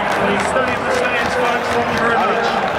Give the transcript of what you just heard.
Please stay in the stands, folks. Thank you very much.